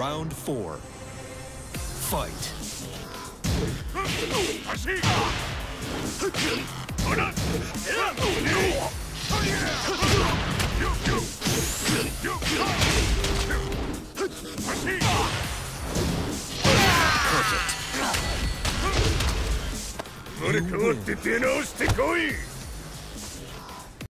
Round 4. Fight. Perfect. 生まれ変わって出直してこい。